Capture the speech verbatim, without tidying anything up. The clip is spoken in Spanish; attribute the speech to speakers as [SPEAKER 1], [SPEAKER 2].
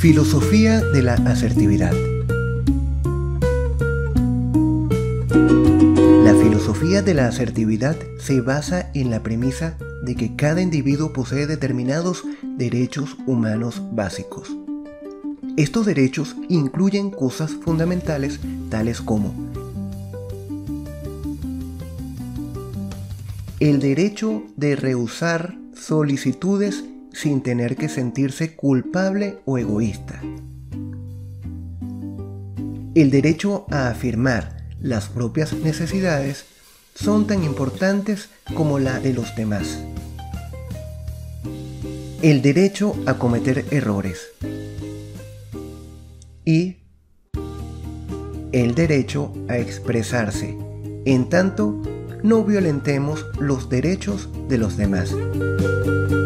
[SPEAKER 1] Filosofía de la asertividad. La filosofía de la asertividad se basa en la premisa de que cada individuo posee determinados derechos humanos básicos. Estos derechos incluyen cosas fundamentales tales como el derecho de rehusar solicitudes sin tener que sentirse culpable o egoísta, el derecho a afirmar las propias necesidades son tan importantes como la de los demás, el derecho a cometer errores y el derecho a expresarse, en tanto no violentemos los derechos de los demás.